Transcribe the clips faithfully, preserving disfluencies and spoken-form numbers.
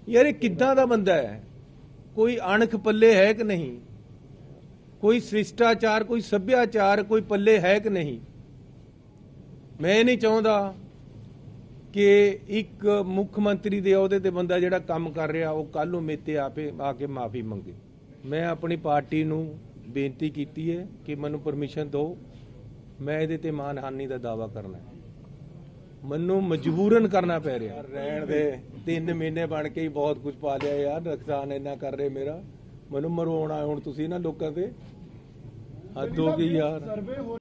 यार ये किद्दां दा बंदा है, कोई अणख पल्ले है कि नहीं, कोई शिष्टाचार कोई सभ्याचार कोई पल्ले है कि नहीं। मैं नहीं चाहता कि एक मुख मंत्री दे अहुदे ते बंदा जिहड़ा काम कर रहा वो कल नूं मेते आपे आके माफ़ी मंगे। मैं अपनी पार्टी नूं बेनती कीती है कि मैनूं परमिशन दो, मैं इहदे ते मानहानि दा दावा करना है। मैनूं मजबूरन करना पै रहा। रहण दे, तीन महीने बन के ही बहुत कुछ पा लिया यार, नुकसान इन्ना कर रहे मेरा, मैनूं मरवाउणा हुण तुसीं ना लोकां ते हद हो गई यार।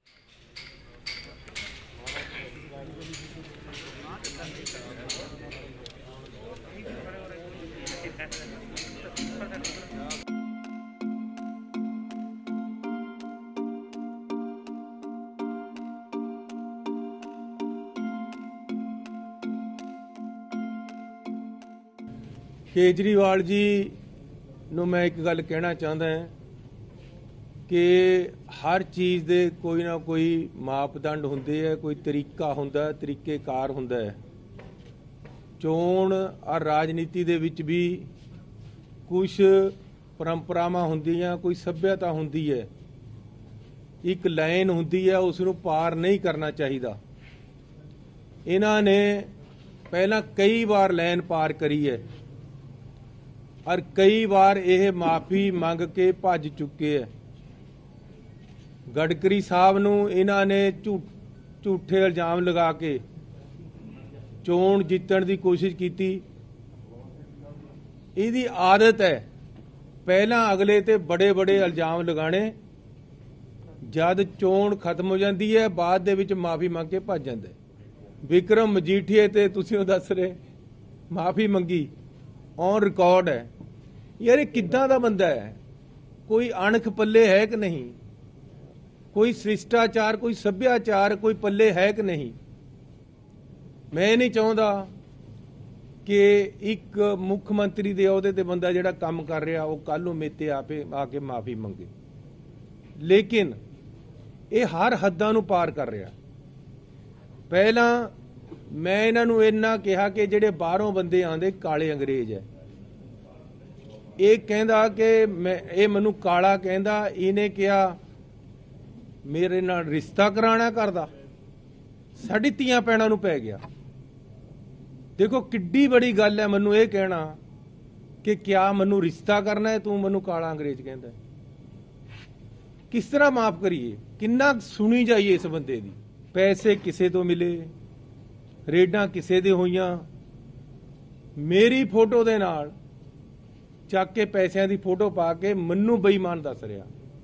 केजरीवाल जी नूं मैं एक गल कहना चाहता है कि हर चीज़ दे कोई ना कोई मापदंड हुंदे है, कोई तरीका हुंदा है, तरीकेकार हुंदा है। चोण और राजनीति दे विच भी कुछ परंपरावां हुंदियां, कोई सभ्यता हुंदी है, एक लाइन हुंदी है, उसनूं पार नहीं करना चाहिदा। इन्हां ने पहला कई बार लाइन पार करी है और कई बार यह माफ़ी मंग के भज चुके हैं। गडकरी साहब नूं इन्हां ने झूठ झूठे इल्जाम लगा के चोण जितण की कोशिश की। इहदी आदत है पहला अगले ते बड़े बड़े इल्जाम लगाने, जद चोण खत्म हो जाती है बाद दे विच माफ़ी मंग के भज जांदे। विक्रम मजीठीए ते तुसीं दस रहे माफ़ी मंगी, ऑन रिकॉर्ड है। यार ये किद्दां दा बंदा है, कोई अणख पल्ले है कि नहीं, कोई शिष्टाचार कोई सभ्याचार कोई पल्ले है कि नहीं। मैं नहीं चाहता कि एक मुख मंत्री दे अहुदे ते बंदा जिहड़ा काम कर रहा वो कल नूं मेते आपे आके माफ़ी मंगे, लेकिन ये हर हद्दां नूं पार कर रहा। पहला मैं इन्हां नूं इन्ना कहा कि जिहड़े बाहरों बंदे आंदे काले अंग्रेज है, ये कहंदा कि मैं ये मैनूं काला कहंदा, इहने कहा मेरे नाल रिश्ता कराना करदा, साडी धीआं भैणां नूं पै गया। देखो किड्डी बड़ी गल है मैनूं ये कहना कि क्या मैनूं रिश्ता करना है, तू मैनूं काला अंग्रेज कहंदा। किस तरह माफ करिए, किन्ना सुनी जाइए इस बंदे दी। पैसे किसे तो मिले, रेडां किसे दे होईयां, मेरी फोटो दे नाल ਚੱਕ के पैसों की फोटो पा के मन्नू बेईमान दस रहा।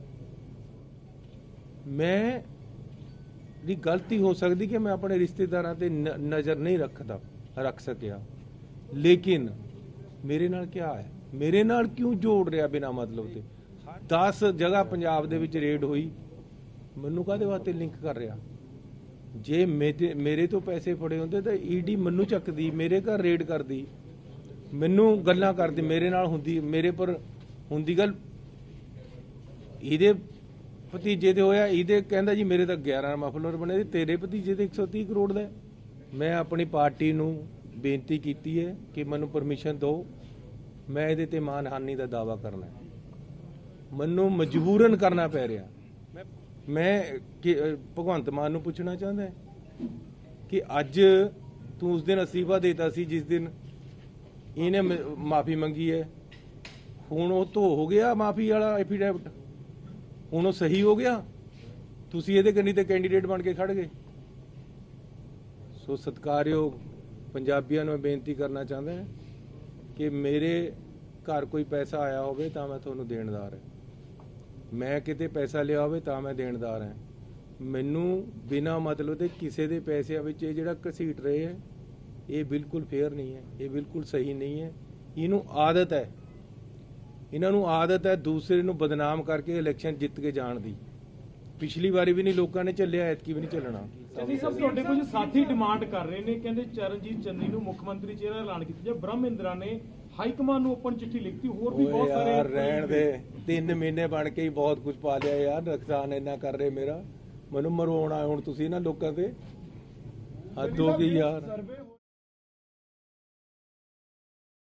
मैं दी गलती हो सकती कि मैं अपने रिश्तेदारों से नज़र नहीं रखता रख सकिया, लेकिन मेरे नाल क्या है, मेरे नाल क्यों जोड़ रहा बिना मतलब के। दस जगह पंजाब दे विच रेड हुई, मन्नू काहदे वास्ते लिंक कर रहा। जे मेरे मेरे तो पैसे फड़े होंदे तो ईडी मन्नू चकदी, मेरे घर रेड करदी, मैनू गल्लां करदी, मेरे नाल हुंदी, मेरे पर हुंदी गल। इहदे भतीजे ते होया, इहदे कहंदा जी मेरे तो ग्यारह मफलर बने, तेरे भतीजे ते एक सौ तीह करोड़ दा। मैं अपनी पार्टी नूं बेनती कीती है कि मैनू परमिशन दो, मैं इहदे ते मानहानि दा दावा करना है। मैनू मजबूरन करना पै रहा। मैं भगवंत मान नूं पुछना चाहता है कि अज तू उस दिन अस्तीफा देता सी जिस दिन इन्हें माफ़ी मंगी है, हुण वो तो हो गया माफ़ी वाला एफीडेविट, हुण वो सही हो गया, तुसीं इहदे कन्नी ते कैंडीडेट बन के खड़ गए। सो सत्कारयोग पंजाबियों में बेनती करना चाहता है कि मेरे घर कोई पैसा आया होवे तां मैं तुहानूं देणदार है, मैं किते पैसा लिया होवे तां मैं देणदार है। मैनू बिना मतलब ते किसी दे पैसिਆਂ विच ਇਹ ਜਿਹੜਾ घसीट रहे है, ये बिल्कुल फेयर नहीं है, ये बिल्कुल सही नहीं है। इनू आदत है, इन्हों आदत है दूसरे नू बदनाम करके इलैक्शन जित के जाण दी। पिछली बारी भी नहीं लोगों ने झल्लिया, ऐतकी भी नहीं झलना। चन्नी साहब तुहाडे कुछ साथी डिमांड कर रहे हैं, कहते चरणजीत चन्नी नू मुख मंत्री चेहरा ऐलान किया जाए। ब्रह्मिंद्रा ने हाईकमान नू ओपन चिट्ठी लिखती, होर भी बहुत सारे रहण दे, तीन महीने बन के ही बहुत कुछ पा लिया यार, नुकसान इन्ना कर रहे मेरा, मैनूं मरवाउणा हुण तुसीं ना लोकां ते हद हो गई यार।